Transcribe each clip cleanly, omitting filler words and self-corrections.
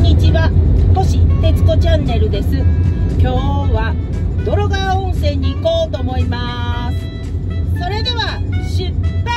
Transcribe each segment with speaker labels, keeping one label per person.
Speaker 1: んにちは、星徹子チャンネルです。今日は泥川温泉に行こうと思います。それでは出発。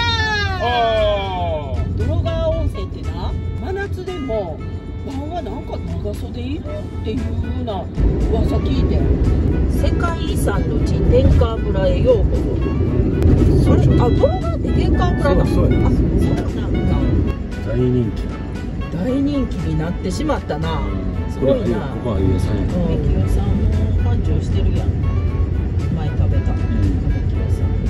Speaker 1: 泥川温泉ってな、真夏でも晩はなんか長袖いるっていうような噂聞いて、世界遺産の地天川村へようこそ。それ泥川って天川村だ。そうなんか
Speaker 2: 大人気。
Speaker 1: 大人気になってしまったな。すごいな。
Speaker 2: ここは家さんや。
Speaker 1: 駅屋さんも繁盛してるやん。前食べた。駅屋さん。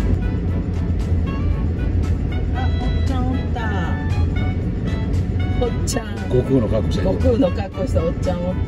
Speaker 1: あ、おっちゃんおった。おっちゃん。
Speaker 2: 悟空の格好してる。
Speaker 1: 悟空の格好したおっちゃんおった。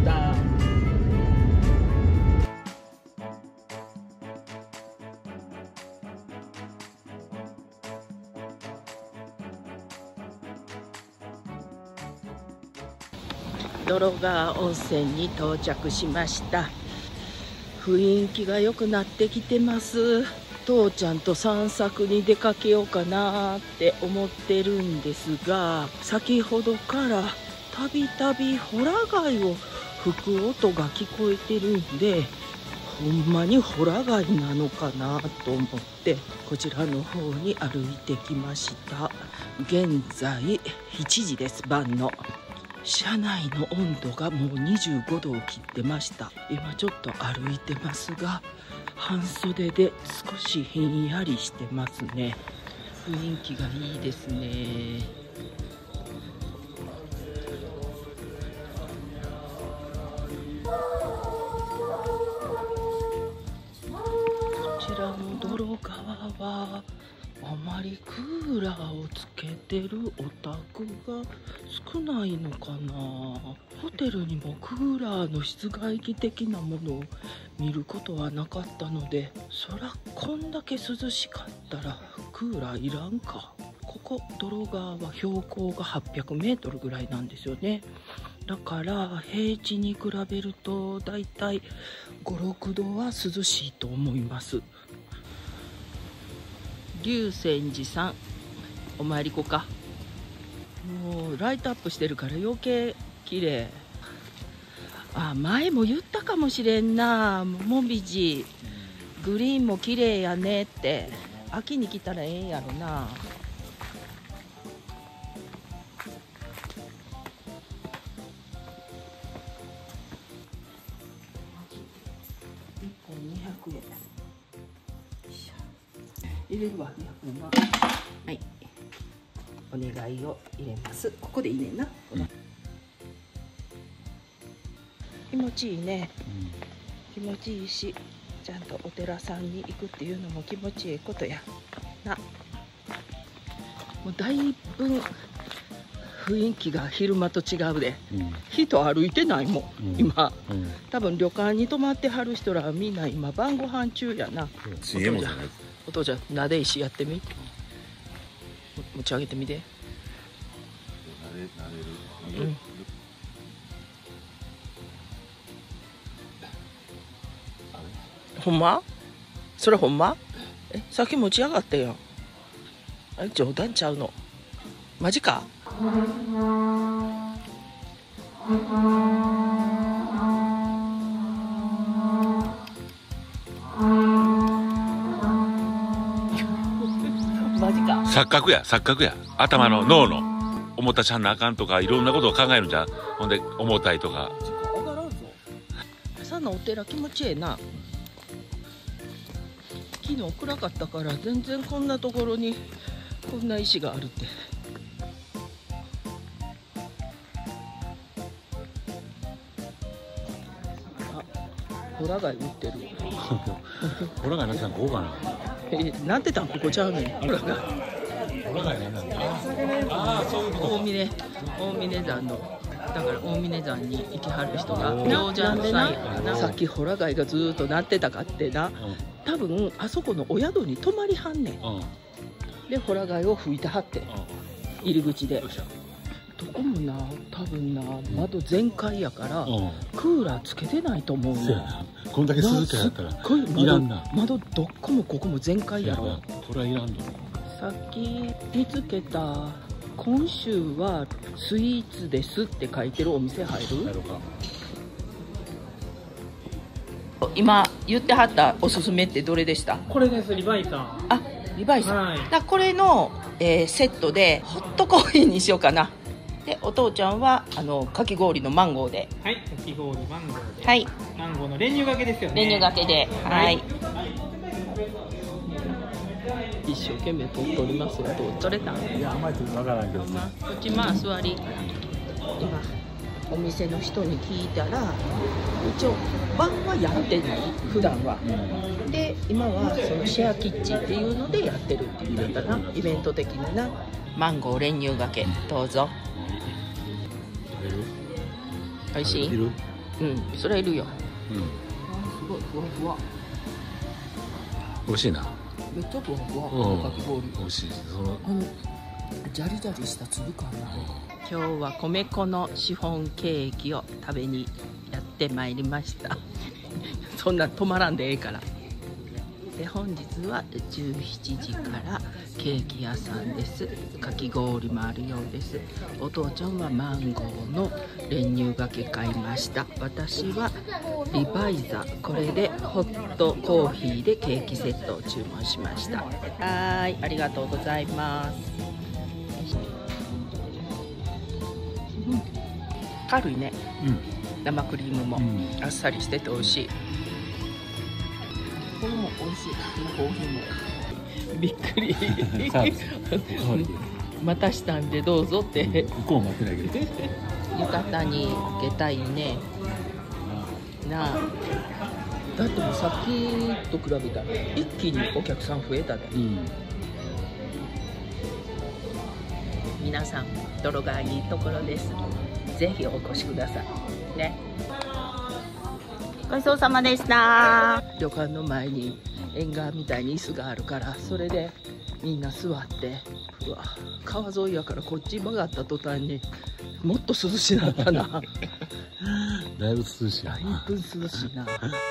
Speaker 1: 泥川温泉に到着しました。雰囲気が良くなってきてます。父ちゃんと散策に出かけようかなって思ってるんですが、先ほどからたびたびホラ貝を吹く音が聞こえてるんで、ほんまにホラ貝なのかなと思ってこちらの方に歩いてきました。現在7時です。晩の車内の温度がもう25度を切ってました。今ちょっと歩いてますが、半袖で少しひんやりしてますね。雰囲気がいいですね。こちらの泥川はあまりクーラーをつけてるお宅が少ないのかな。ホテルにもクーラーの室外機的なものを見ることはなかったので、そらこんだけ涼しかったらクーラーいらんか。ここ泥川は標高が800メートルぐらいなんですよね。だから平地に比べるとだいたい5、6度は涼しいと思います。龍泉寺さんお参り行こうか。もうライトアップしてるから余計綺麗。あ、前も言ったかもしれんな。もみじグリーンも綺麗やねって。秋に来たらええんやろな。1本200円。入れるわ、はい、お願いを入れます。ここでいいねんな、気持ちいいね、気持ちいいし、ちゃんとお寺さんに行くっていうのも気持ちいいことやな。もうだいぶ雰囲気が昼間と違うで、人歩いてないもん、今、多分旅館に泊まってはる人らはみんな今晩ご飯中やな。お父ちゃん、なで石やってみ。持ち上げてみて。ほんま？それほんま？さっき持ち上がったよ。あれ冗談ちゃうの？マジか？
Speaker 2: 錯覚や、錯覚や。頭の脳の思ったちゃんなあかんとかいろんなことを考えるんじゃん。ほんで重たいとか。
Speaker 1: 上がらんぞ。朝のお寺気持ちええな。昨日暗かったから全然こんなところにこんな石があるって。あ、ホラ貝売ってる。
Speaker 2: ホラ貝なんてこうかな。
Speaker 1: なんてたんここちゃうねん。ホラ貝。大峰山の、だから大峰山に行きはる人が行者のサインかな。さっきホラ貝がずーっと鳴ってたかってな、多分あそこのお宿に泊まりはんねん。でホラ貝を吹いてはって、入り口で。どこもな、多分な、窓全開やからクーラーつけてないと思うねん。
Speaker 2: こんだけ涼しかったらいらんな。
Speaker 1: 窓どこもここも全開やろ。
Speaker 2: これはいらんの。
Speaker 1: さっき見つけた今週はスイーツですって書いてるお店入る？今言ってはったおすすめってどれでした？
Speaker 3: これです、リヴァイさん。
Speaker 1: あ、リヴァイさん、
Speaker 3: はい、
Speaker 1: だこれの、セットでホットコーヒーにしようかな。でお父ちゃんはかき氷のマンゴーで。
Speaker 3: はい、かき氷マンゴーで。
Speaker 1: はい、
Speaker 3: マンゴーの練乳がけですよね。
Speaker 1: 練乳がけで、はい、
Speaker 3: はい、
Speaker 1: 一生懸命取っておりますよ。取れた？
Speaker 4: いや、甘いとわからんけどさ。
Speaker 1: こっちまあ座り。今お店の人に聞いたら、一応晩はやってない、普段は。で今はそのシェアキッチンっていうのでやってるって言うんだな、イベント的にな。マンゴー練乳がけどうぞ。おいしい？うん、それいるよ。すごいふわふわ。
Speaker 2: 美味しいな。
Speaker 1: めっちゃふわふわ。かき氷。
Speaker 2: 美味しい。
Speaker 1: ジャリジャリした粒感が。今日は米粉のシフォンケーキを食べにやってまいりましたそんな止まらんでええから。で本日は17時からケーキ屋さんです。かき氷もあるようです。お父ちゃんはマンゴーの練乳がけ買いました。私はリバイザ、これでホットコーヒーでケーキセットを注文しました。はい、ありがとうございます。軽いね、生クリームも、あっさりしてて美味しい。これも美味しい。コーヒーもびっくりまたしたんでどうぞって
Speaker 4: こう待ってないけど
Speaker 1: 浴衣に受けたいね。なあ、だってもうさっきと比べたら一気にお客さん増えたで、皆さん泥がいいところです。ぜひお越しくださいね。ごちそうさまでした。旅館の前に縁側みたいに椅子があるから、それでみんな座って、うわ、川沿いやからこっち曲がった途端にもっと涼しなったな
Speaker 4: だいぶ涼しい。
Speaker 1: だいぶ涼しいな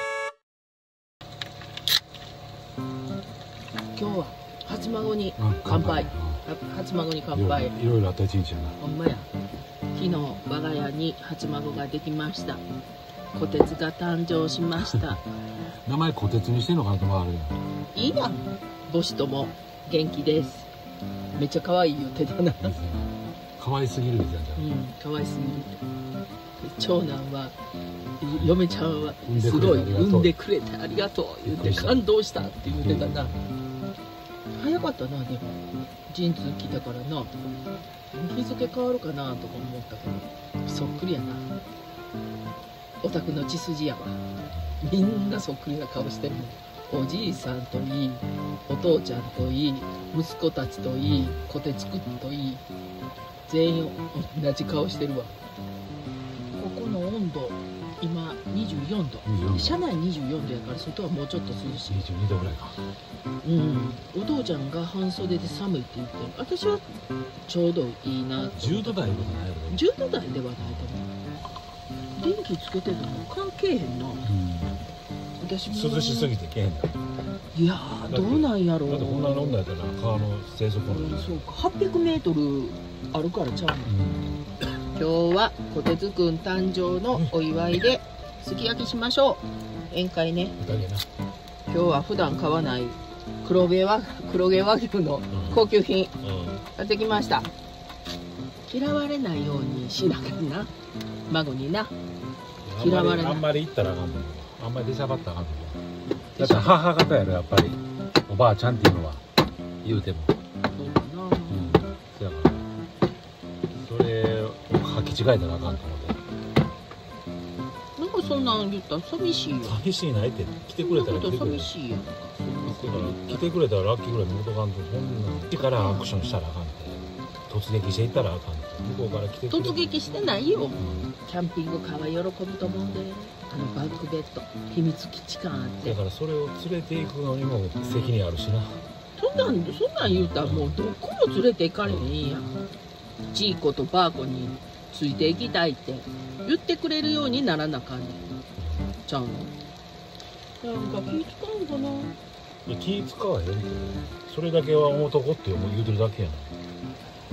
Speaker 1: 今日は初孫に乾杯。初孫に乾杯。
Speaker 4: いろいろあった一日やな。
Speaker 1: ほんまや。昨日我が家に初孫ができました。虎鉄が誕生しました
Speaker 4: 名前虎鉄にしてんのかなと思われる。
Speaker 1: いいやん。母子とも元気です。めっちゃ可愛い言ってたな
Speaker 4: 可愛すぎるですよ。
Speaker 1: 可愛すぎる。長男は、嫁ちゃんはすごい産んでくれてありがとう言って感動したって言ってたな。早かったな。でも陣痛来たからな、日付変わるかなとか思ったけど、そっくりやな。お宅の血筋やわ。みんなそっくりな顔してるもん。おじいさんといい、お父ちゃんといい、息子たちといい、小鉄くんといい、全員同じ顔してるわ。ここの温度今24度、車内24度やから外はもうちょっと涼しい。
Speaker 4: 22度ぐらいか。
Speaker 1: お父ちゃんが半袖で寒いって言ってる。私はちょうどいいな。
Speaker 4: 10度台いうことないよね。
Speaker 1: 10度台ではないと思う。電気つけてても関係へんな。私も
Speaker 4: 涼しすぎてけへんだ。
Speaker 1: いやー、どうなんやろう。
Speaker 4: だってこんな飲んだやったら川の生息温度。
Speaker 1: そうか、800メートルあるからちゃうの。今日は小鉄くん誕生のお祝いですき焼きしましょう。宴会ね。今日は普段買わない黒毛和牛の高級品買ってきました。嫌われないようにしなきゃな、孫にな。嫌われない。
Speaker 4: あんまり行ったらあかんと思う。あんまり出しゃばったらあかんと思う。だって母方やろ、やっぱりおばあちゃんっていうのは言うても。
Speaker 1: そうかな。
Speaker 4: だからそれを履き違えたらあかんと思って。
Speaker 1: なんかそんなん言ったら寂しいよ。
Speaker 4: 寂しいないって来てくれたら来てくれる。
Speaker 1: 寂しいやんか。
Speaker 4: だから来てくれたらラッキーぐらい見とかんと、そんなん来てからアクションしたらあかんって。突撃していったらあかんって。向こうから来てくれる。
Speaker 1: 突撃してないよ。キャンピングカーは喜ぶと思うんで、バンクベッド秘密基地感あって。
Speaker 4: だからそれを連れていくのにも責任あるしな。
Speaker 1: そんなん言うたらもうどこも連れて行かれへんやん。ジーコとバーコについていきたいって言ってくれるようにならなあかんねん。ちゃうの。なんか気使うかな。
Speaker 4: 気使わへんって。それだけは男って言うてるだけやな。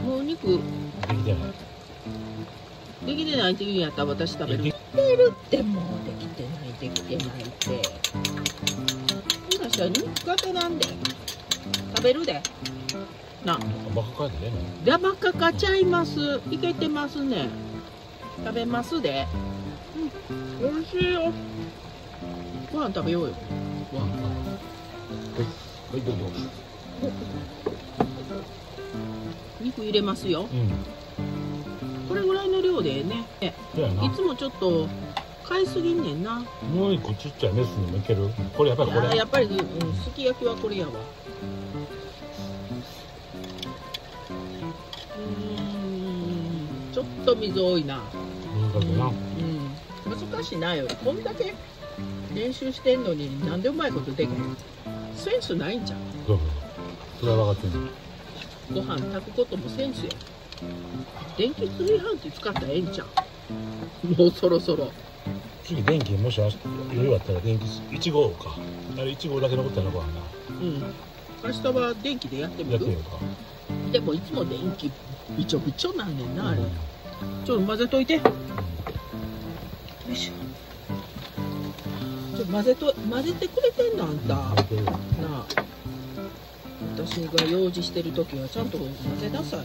Speaker 1: もうお肉
Speaker 4: できてない。
Speaker 1: できてないって言うんやったら私食べる。できてるってもうできてないできてないって。今したら肉型なんで食べるで。な。
Speaker 4: バカかでね。
Speaker 1: ダバカかちゃいます。いけてますね。食べますで。うん、美味しいよ。ご飯食べようよ。ご飯。
Speaker 4: はいどうぞ。
Speaker 1: 肉入れますよ。
Speaker 4: うん。
Speaker 1: これぐらいの量でね。
Speaker 4: そうやな。
Speaker 1: いつもちょっと買いすぎんねんな。
Speaker 4: もう一個ちっちゃいメスにもいける。これやっぱりこれ。
Speaker 1: やっぱり、うん、すき焼きはこれやわ。ちょっと水多いな。
Speaker 4: 難しいな。
Speaker 1: 難しいなよ。こんだけ練習してんのになんでうまいことできへん。センスないんじゃん。
Speaker 4: そうそう。それは分かってんの。
Speaker 1: ご飯炊くこともセンスや。電気炊飯器使ったらええんちゃう。もうそろそろ。
Speaker 4: 次電気もし余裕あったら電気1号か。あれ1号だけ残ってるのかな。
Speaker 1: うん。明日は電気でやってみる。
Speaker 4: やってみようか。
Speaker 1: でもいつも電気びちょびちょなんねんなあれ。ちょっと混ぜといて。よいしょ。ちょ混ぜてくれてんのあんた。なあ。私が用事してる時はちゃんと混ぜなさい。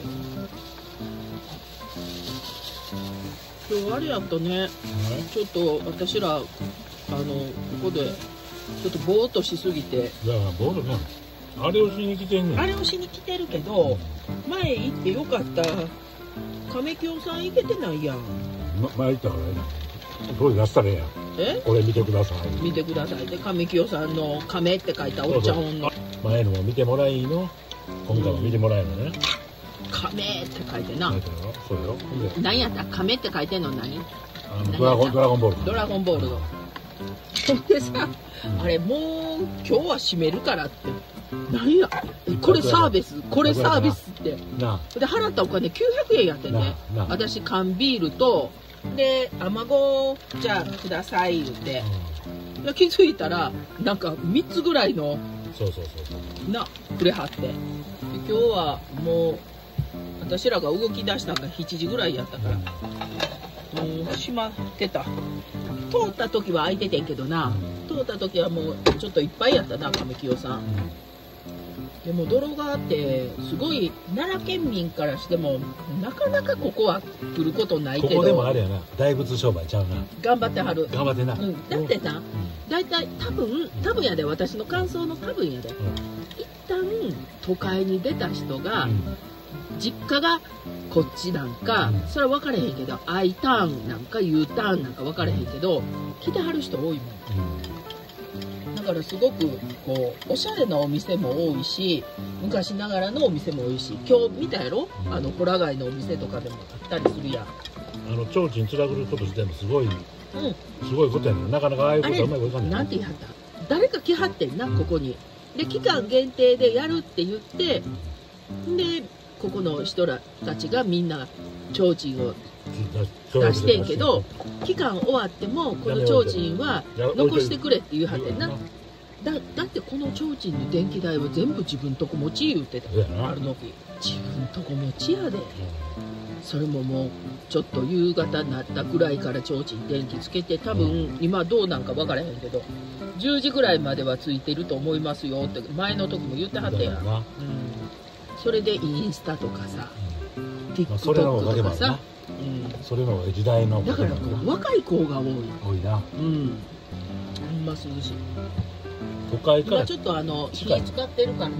Speaker 1: 今日あれやったね。ちょっと私らここでちょっとぼーっとしすぎて。
Speaker 4: いやボールね。あれをしに来てんねん。
Speaker 1: あれをしに来てるけど、前行ってよかった亀清さん行けてないやん。
Speaker 4: 前行ったからね。これ出したらええやん。これ見てください。
Speaker 1: 見てください。で亀清さんの亀って書いたお茶本の。
Speaker 4: 前のも見てもらいの。今回も見てもらえるのね。
Speaker 1: 亀って書いてな。
Speaker 4: そうよ。
Speaker 1: 何やった亀って書いてんの何？
Speaker 4: ドラゴンボール。
Speaker 1: ドラゴンボールの。そんでさ、あれもう今日は閉めるからって。何やこれサービスこれサービスってで払ったお金900円やってね。私缶ビールとで卵じゃあください言って、気づいたらなんか3つぐらいのなくれはって、で今日はもう私らが動き出したのが7時ぐらいやったから、もう閉まってた。通った時は空いててんけどな、通った時はもうちょっといっぱいやったな亀清さん。でも泥川ってすごい奈良県民からしてもなかなかここは来ることないけど、
Speaker 4: ここでもあれやな、大仏商売ちゃうな。
Speaker 1: 頑張ってはる。
Speaker 4: 頑張ってな。
Speaker 1: だってな、大体多分やで、私の感想の多分やで、一旦都会に出た人が、実家がこっちなんか、それは分かれへんけど I ターンなんか U ターンなんか分かれへんけど、来てはる人多いもん。だからすごくこうおしゃれなお店も多いし、昔ながらのお店も多いし、今日見たやろ、ホラ貝のお店とかでもあったりするやん。提灯つらぐること自体もすごい、すごいことやねん。なかなかああいうことはうまいこといかんねん。なんて言いはった、誰か来はってんな、ここに。で期間限定でやるって言って、でここの人らたちがみんな提灯を出してんけど、期間終わってもこの提灯は残してくれって言うはってんな。だってこの提灯の電気代は全部自分とこ持ち言うてた。ある時自分とこ持ちやで。それももうちょっと夕方になったぐらいから提灯電気つけて、多分今どうなんか分からへんけど10時ぐらいまではついてると思いますよって前の時も言ってはったやん。それでインスタとかさ、TikTok とかさ、それの時代のだから若い子が多いな。ほんま涼しい。都会から今ちょっと火使ってるから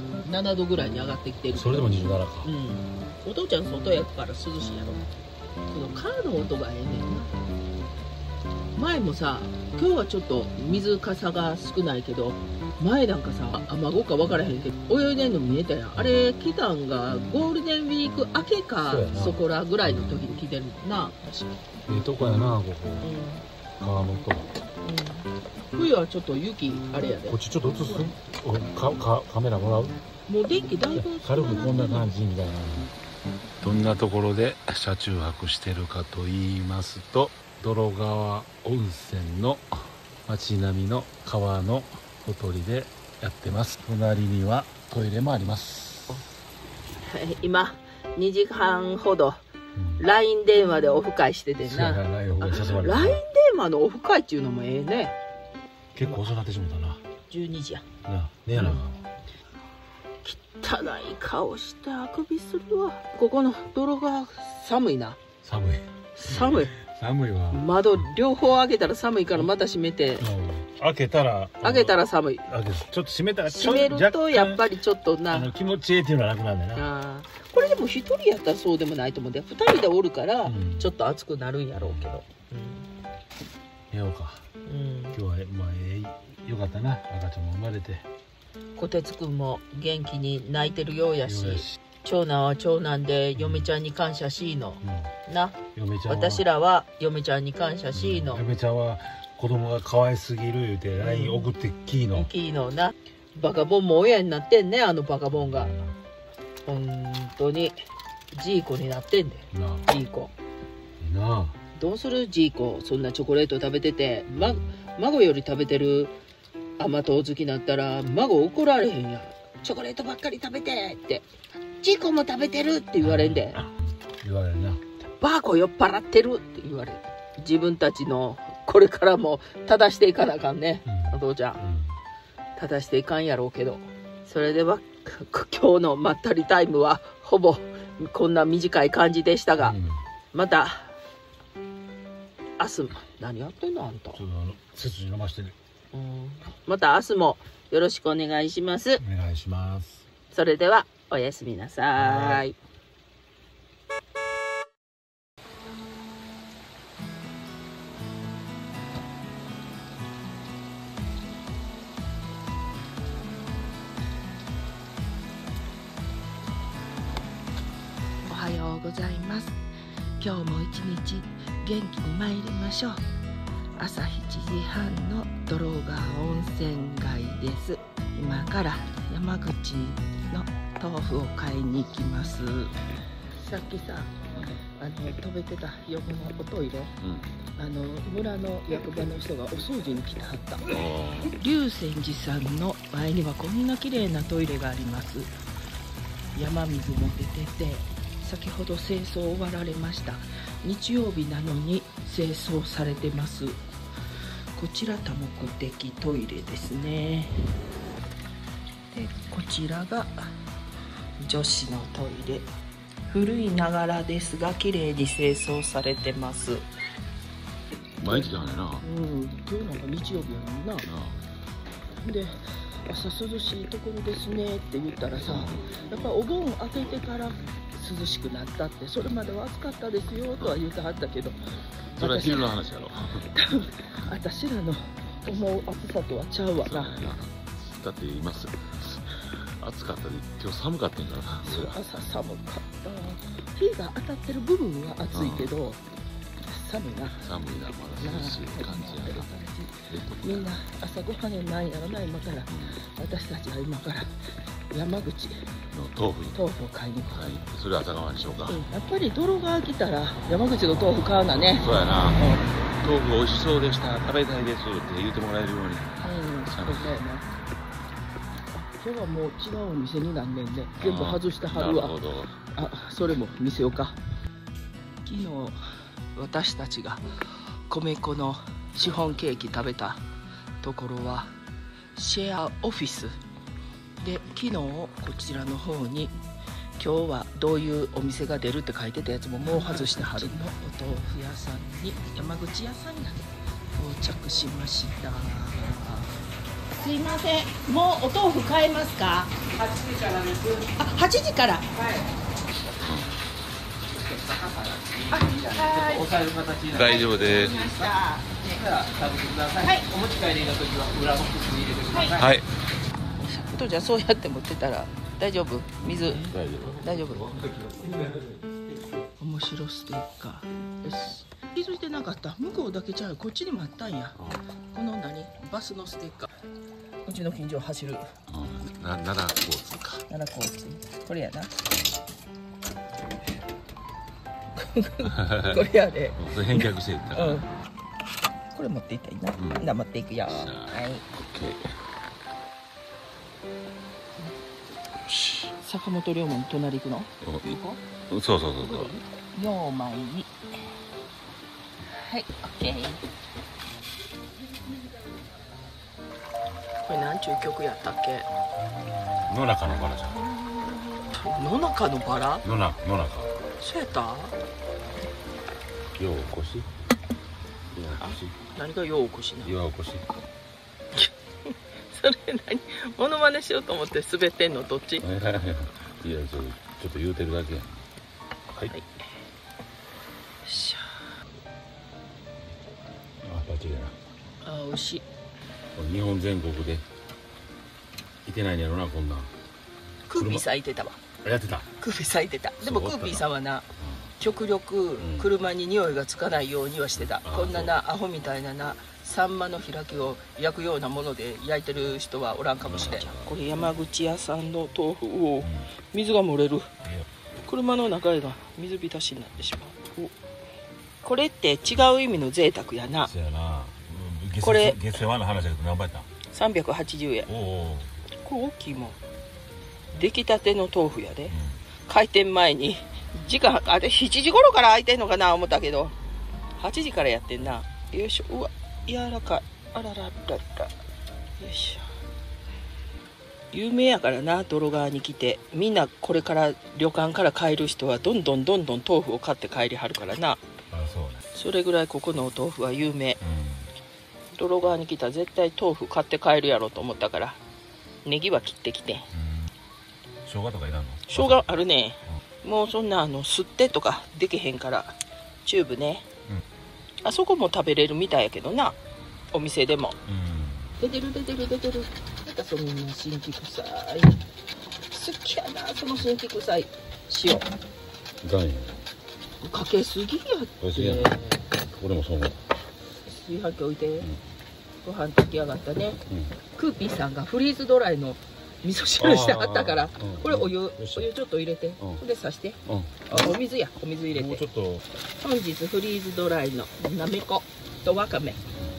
Speaker 1: 27度ぐらいに上がってきてる。それでも27か。お父ちゃん外やから涼しいやろ。このカーの音がええねんな。前もさ、今日はちょっと水かさが少ないけど、前なんかさ、雨子か分からへんけど泳いでんの見えたやん。あれ来たんがゴールデンウィーク明けかそこらぐらいの時に来てるもんな。確かにええとこやな、ここ。川の音。冬はちょっと雪あれやで。こっちちょっと映す？カメラもらう？もう電気だいぶ軽くこんな感じみたいな。
Speaker 2: どんなところで車中泊してるかと言いますと、泥川温泉の街並みの川のほとりでやってます。隣にはトイレもあります。
Speaker 1: 今 2時間ほど LINE 電話でオフ会しててんな。 LINE 電話のオフ会っていうのもええね。
Speaker 4: 結構遅なってしもたな。
Speaker 1: 12時や
Speaker 4: なあ、ねやな。
Speaker 1: 汚い顔してあくびするわ。ここの泥が寒いな。
Speaker 4: 寒い。
Speaker 1: 寒い。
Speaker 4: 寒いわ。
Speaker 1: 窓両方開けたら寒いからまた閉めて。
Speaker 4: 開けたら
Speaker 1: 寒い。
Speaker 4: ちょっと閉めたら
Speaker 1: 閉めるとやっぱりちょっとな
Speaker 4: 気持ちいいっていうのはなくなるんだよな。
Speaker 1: これでも一人やったらそうでもないと思うんで、2人でおるからちょっと暑くなるんやろうけど。
Speaker 4: 寝ようか。今日はまあよかったな。赤ちゃんも生まれて。
Speaker 1: こてつくんも元気に泣いてるようやし、長男は長男で嫁ちゃんに感謝しいの、な。私らは嫁ちゃんに感謝しいの。
Speaker 4: 嫁ちゃんは子供が可愛すぎる言うて LINE 送ってキーの
Speaker 1: な。バカボンも親になってんね、あのバカボンが。本当にジーコになってんで。ジーコ
Speaker 4: なあ。
Speaker 1: どうするジーコ、そんなチョコレート食べてて、孫より食べてる甘党好きになったら孫怒られへんやん。チョコレートばっかり食べてってジーコも食べてるって言われんで。
Speaker 4: 言われるな。
Speaker 1: バーコ酔っ払ってるって言われる。自分たちのこれからも正していかなあかんね、お父ちゃん、正していかんやろうけど。それでは今日のまったりタイムはほぼこんな短い感じでしたが、また明日何やってんのあんた。
Speaker 4: 背筋伸ばしてる。
Speaker 1: また明日もよろしくお願いします。
Speaker 4: お願いします。
Speaker 1: それではおやすみなさい。おはようございます。今日も一日元気に参りましょう。朝7時半の泥川温泉街です。今から山口の豆腐を買いに行きます。さっきさ、飛べてた横のおトイレ、村の役場の人がお掃除に来てはった。龍泉寺さんの前にはこんな綺麗なトイレがあります。山水も出てて、先ほど清掃終わられました。日曜日なのに清掃されてます。こちら多目的トイレですね。でこちらが女子のトイレ。古いながらですが綺麗に清掃されてます。
Speaker 2: 毎日だねな。
Speaker 1: 今日なんか日曜日やのにな。で朝涼しいところですねって言ったらさ、やっぱお盆明けてから涼しくなったって、それまでは暑かったですよとは言ってはったけど、
Speaker 2: それは昼の話やろ。
Speaker 1: 私らの思う暑さとはちゃうわな。
Speaker 2: だって言います。暑かったで今日寒かったんからな。
Speaker 1: 朝寒かった。日が当たってる部分は暑いけど、寒いな。
Speaker 2: 寒いな、まだ涼しい感じやな。
Speaker 1: みんな朝ごはんなんやろな。今から、私たちは今から山口
Speaker 2: の豆腐
Speaker 1: を買いに行く。
Speaker 2: それは朝釜にしようか。
Speaker 1: やっぱり泥が来たら山口の豆腐買うなね。
Speaker 2: そうやな。豆腐美味しそうでした、食べたいですって言ってもらえるように。
Speaker 1: そうだよな。今日はもう違うお店になんねんね。全部外してはるわ。それも見せようか。昨日私たちが米粉のシフォンケーキ食べたところはシェアオフィスで、昨日こちらの方に今日はどういうお店が出るって書いてたやつももう外してはる。のお豆腐屋さんに、山口屋さんが到着しました。すいません、もうお豆腐買えますか？8時からです。8時から。はい。
Speaker 2: 大丈夫です。
Speaker 3: はい、お持ち帰りの時は裏ボックスに入れてください。
Speaker 2: はい。
Speaker 1: とじゃあそうやって持ってたら大丈夫？水大丈夫？面白ステッカー。よし。気づいてなかった。向こうだけちゃう。こっちにもあったんや。このバスのステッカー。うちの近所を走る。
Speaker 2: 奈良交通か。
Speaker 1: 奈良交通。これやな。これやで。
Speaker 2: それ返却していったから。
Speaker 1: これ持っていったらいいな。な持っていくよ。はい。
Speaker 2: オッケー。よし。
Speaker 1: 坂本龍馬の隣行くの？
Speaker 2: そうそうそうそう。
Speaker 1: 4枚に。はい、オッケー。これなんちゅう曲やったっけ？
Speaker 2: 野中のバラじゃん。
Speaker 1: 野中のバラ？
Speaker 2: 野中。
Speaker 1: そうやった？
Speaker 2: ようこし。
Speaker 1: 何がようこしな？
Speaker 2: ようこし。
Speaker 1: それ何？モノマネしようと思って滑ってんのどっち？
Speaker 2: いやちょっと言うてるだけやん。はい。
Speaker 1: はい。しゃ
Speaker 2: あ、バッチリやな。
Speaker 1: あ、美味しい。
Speaker 2: 日本全国でいてないんやろな、こんなん。
Speaker 1: クーピーさんいてたわ。
Speaker 2: やってた。
Speaker 1: クーピーさんいてた。でもクーピーさんはな、極力
Speaker 2: ん
Speaker 1: 車に匂いがつかないようにはしてた。
Speaker 2: あ
Speaker 1: こんななアホみたいななサンマの開きを焼くようなもので焼いてる人はおらんかもしれん。これ山口屋さんの豆腐を水が漏れる。車の中が水浸しになってしまう。お、これって違う意味の贅沢やな。
Speaker 2: そうやな。
Speaker 1: これ
Speaker 2: 月世話の話だけど何倍やったん
Speaker 1: 380円。
Speaker 2: おお。
Speaker 1: これ大きいもん。出来たての豆腐やで。開店前に時間あれ7時頃から開いてんのかな思ったけど8時からやってんな。よいしょ。うわ柔らかい。あらららら。よいしょ。有名やからな、泥川に来てみんなこれから旅館から帰る人はどんどん豆腐を買って帰りはるからな。
Speaker 2: あ、そうね。
Speaker 1: それぐらいここのお豆腐は有名。泥川に来たら絶対豆腐買って帰るやろと思ったからネギは切ってきて。
Speaker 2: 生姜とかいらんの？
Speaker 1: 生姜あるね。もうそんな吸ってとかできへんからチューブね、あそこも食べれるみたいやけどな、お店でも。出てる。なんかそんな辛気臭い。好きやなその辛気臭い塩。
Speaker 2: 岩塩
Speaker 1: かけすぎやって。
Speaker 2: 俺もそう思う。
Speaker 1: 炊飯器置いて、ご飯炊き上がったね。クーピーさんがフリーズドライの味噌汁してあったから、これお湯ちょっと入れて、で刺して、お水入れて。
Speaker 2: もうちょっと
Speaker 1: 本日フリーズドライのなめことわかめ。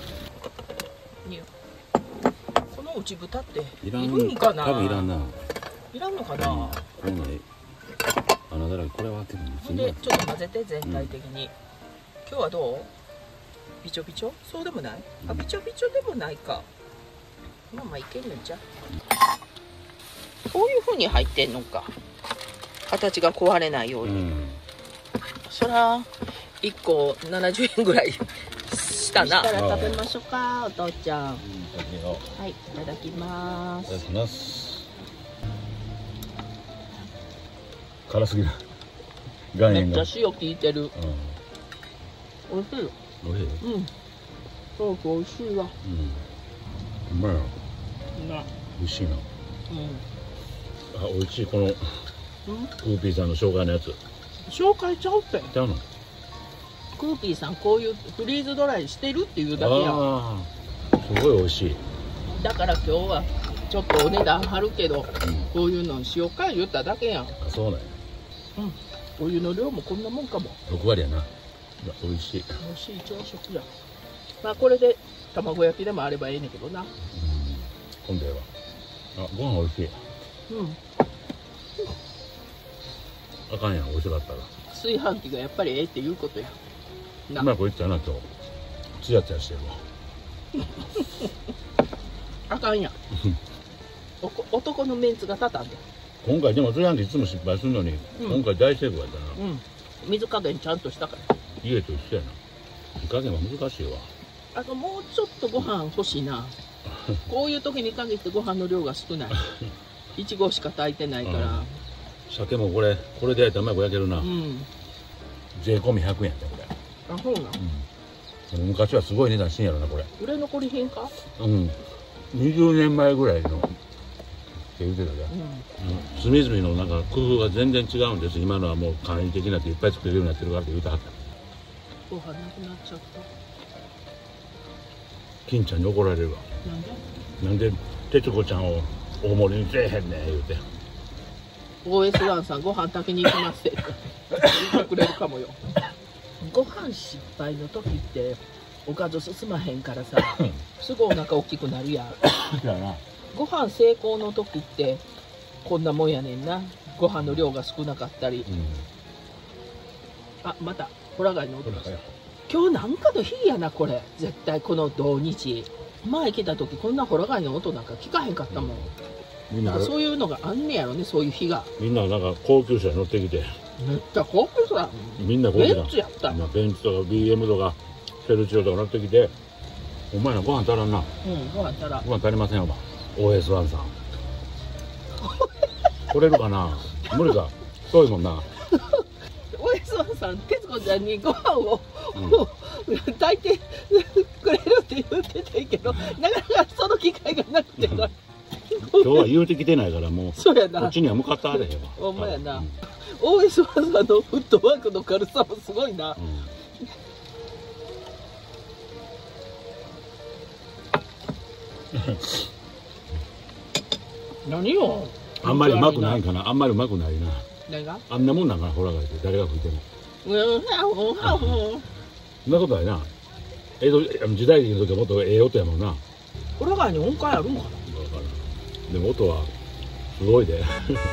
Speaker 1: この内蓋っているんかな？
Speaker 2: 多分いらんな。
Speaker 1: いらんのかな？
Speaker 2: こんな穴だらけ。これはでも
Speaker 1: でちょっと混ぜて全体的に。今日はどう？ビチョビチョ？そうでもない？あ、ビチョビチョでもないか。まあいけるんじゃ。こういう風に入ってんのか。形が壊れないように。そら1個70円ぐらいしたな。したら食べましょうか、お父ちゃん。はい、いただきます。
Speaker 2: いただきます。辛すぎる。岩塩が。
Speaker 1: めっちゃ塩効いてる。おいしいよ。
Speaker 2: おいしい。
Speaker 1: 豆腐おいしいわ。
Speaker 2: うまいな。
Speaker 1: な。
Speaker 2: おいしいな。あ、おいしい。このクーピーさんの生姜のやつ。
Speaker 1: 紹介ちゃうって。
Speaker 2: ちゃうの？
Speaker 1: クーピーさんこういうフリーズドライしてるっていうだけやん。
Speaker 2: すごい美味しい。
Speaker 1: だから今日はちょっとお値段張るけど、こういうのにしようか言っただけやん。
Speaker 2: あ、そうなんや。
Speaker 1: お湯の量もこんなもんかも。
Speaker 2: 6割やな。美味しい。
Speaker 1: 美味しい朝食や。まあこれで卵焼きでもあればいいねんけどな。
Speaker 2: 今度は。あ、ご飯美味しい。あかんやん、美味しかったら。
Speaker 1: 炊飯器がやっぱりええっていうことや。
Speaker 2: うまくいったな、今日。ツヤツヤしてるわ。
Speaker 1: あかんやん。男のメンツが立たんで。
Speaker 2: 今回でも炊飯器いつも失敗するのに、今回大成功やったな。
Speaker 1: 水加減ちゃんとしたから。
Speaker 2: 家と一緒やな。火加減は難しいわ。
Speaker 1: あともうちょっとご飯欲しいな。こういう時に限ってご飯の量が少ない。1合しか炊いてないから。
Speaker 2: 鮭もこれで焼いたらうまく焼けるな。税込み100円やったこれ。
Speaker 1: あ、そうなん。
Speaker 2: 昔はすごい値段してんやろなこれ。
Speaker 1: 売れ残り品か
Speaker 2: ？20年前ぐらいのって言ってたじゃん。隅々のなんか工夫が全然違うんです。今のはもう簡易的なっていっぱい作れるようになってるからって言うたはった。
Speaker 1: ご飯なくなっちゃった。
Speaker 2: 金ちゃんに怒られるわ。なんで徹子ちゃんを大盛りにせえへんねん言うて。
Speaker 1: OS1 さんご飯炊きに行きますって言ってくれるかもよ。ご飯失敗の時っておかず進まへんからさ、すぐお腹大きくなるやん。ご飯成功の時ってこんなもんやねんな。ご飯の量が少なかったり。あ、またホラ貝の音がした。今日なんかの日やなこれ。絶対この土日。前来た時こんなホラ貝の音なんか聞かへんかったもん。
Speaker 4: みんな
Speaker 1: そういうのがあんねやろね、そういう日が。
Speaker 4: みんななんか高級車乗ってきて。
Speaker 1: めっちゃ高級車。
Speaker 4: みんな
Speaker 1: ベンツやった。
Speaker 4: ベンツとか BM とかフェルチオとか乗ってきて。お前らご飯足らんな。
Speaker 1: うん、ご飯足らん。
Speaker 4: ご飯足りませんよ、OS1 さん。取れるかな。無理か。遠いもんな。
Speaker 1: OS1 さん、徹子ちゃんにご飯を、炊いてくれるって言ってたけど、なかなかその機会がなくてな。
Speaker 4: 今日は言うてきてないからもう。
Speaker 1: そうやな。
Speaker 4: こっちには向かってあれへんわ。
Speaker 1: ほんまやな。OS1 さんのフットワークの軽さもすごいな。何よ。
Speaker 4: あんまりうまくないかな。あんまりうまくないな。
Speaker 1: 何が？
Speaker 4: あんなもんなんかな、ホラ貝って誰が吹いても。そんなことないな。江戸時代の時はもっとええ音やもんな。
Speaker 1: ホラ貝に音階あるんかな。
Speaker 4: でも音はすごいで。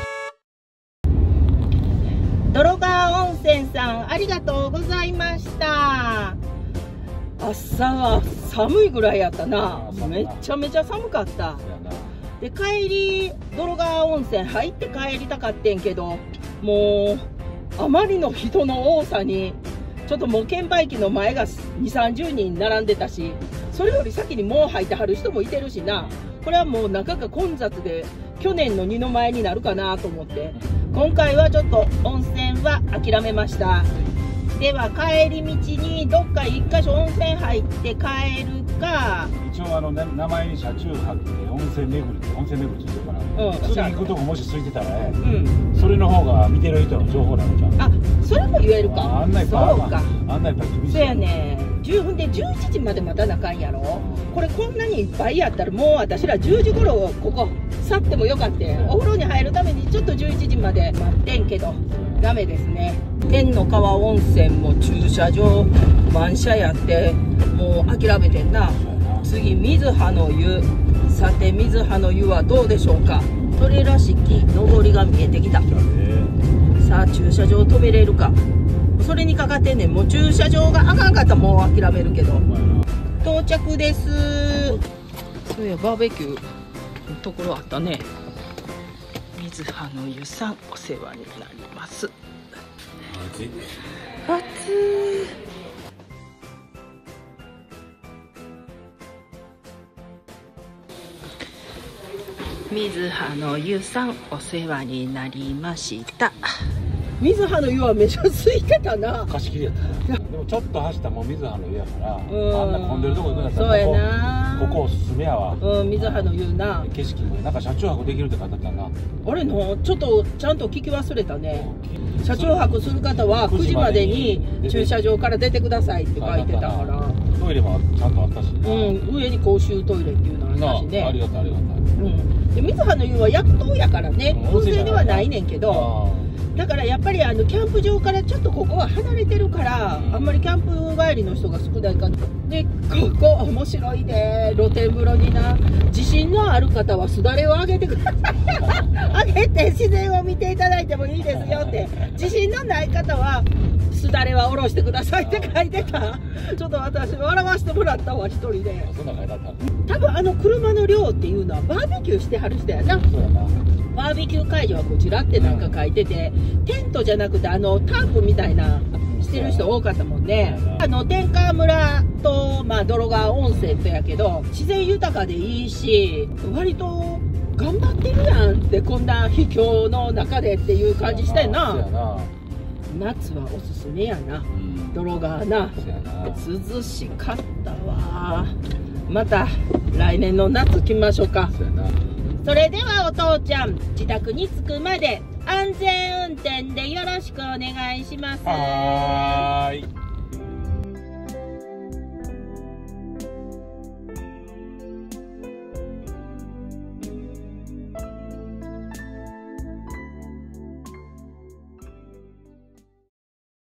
Speaker 1: 泥川温泉さん、ありがとうございました。朝は寒いぐらいやったな。めちゃめちゃ寒かった。で帰り泥川温泉入って帰りたかってんけど、もうあまりの人の多さにちょっともう券売機の前が2、30人並んでたし、それより先にもう入ってはる人もいてるしな。これはもう中が混雑で去年の二の舞になるかなと思って、今回はちょっと温泉は諦めました。では帰り道にどっか一箇所温泉入って帰るか、
Speaker 4: 一応名前に車中泊で温泉巡りって温泉巡りついてるから、次行くとこもしついてたらそれの方が見てる人の情報なのじゃん。
Speaker 1: あ、それも言えるか。
Speaker 4: 案内
Speaker 1: そうか。
Speaker 4: 案内やっぱり厳しい。
Speaker 1: そうやね。10分で11時まで待たなあかんやろ。これこんなにいっぱいやったらもう私ら10時頃ここ去ってもよかった。お風呂に入るためにちょっと11時まで待ってんけどダメですね。天の川温泉も駐車場満車やってもう諦めてんな。次水葉の湯。さて水葉の湯はどうでしょうか。それらしき上りが見えてきた。さあ駐車場止めれるか。それにかかってんねん。もう駐車場があかんかったらもう諦めるけど。到着です。そういやバーベキューのところあったね。水葉の湯さんお世話になります。暑い。水葉の湯さんお世話になりました。水葉の湯はめちゃ空いてたな。
Speaker 4: 貸し切りやったな。でもちょっと走ったらもう水葉の湯やから、あんな混んでるとこ行くんだったら
Speaker 1: そうやな。
Speaker 4: ここおすすめやわ。
Speaker 1: 水葉の湯な。
Speaker 4: 景色もなんか車中泊できるって書いてあったな。
Speaker 1: あれのちょっとちゃんと聞き忘れたね。車中泊する方は9時までに駐車場から出てくださいって書いてたから。
Speaker 4: トイレもちゃんとあったし。
Speaker 1: 上に公衆トイレっていうのあったしね。
Speaker 4: ありがたいありがたい。
Speaker 1: で水葉の湯は薬湯やからね、温泉ではないねんけど。だからやっぱりキャンプ場からちょっとここは離れてるから、あんまりキャンプ帰りの人が少ないかな。でここ面白いね。露天風呂にな、自信のある方はすだれを上げてください。上げて自然を見ていただいてもいいですよって。自信のない方はすだれは下ろしてくださいって書いてた。ちょっと私笑わせてもらったわ一人で。
Speaker 4: そんな書いてあった。
Speaker 1: 多分車の量っていうのはバーベキューしてはる人やな。
Speaker 4: そうやな。
Speaker 1: バーベキュー会場はこちらってなんか書いてて、テントじゃなくてタープみたいなしてる人多かったもんね。天川村と、泥川温泉とやけど自然豊かでいいし、割と頑張ってるやんって、こんな秘境の中でっていう感じしたよな。夏はおすすめやな、泥川な。涼しかったわ。また来年の夏来ましょうか。それではお父ちゃん、自宅に着くまで安全運転でよろしくお願いします。
Speaker 4: はーい。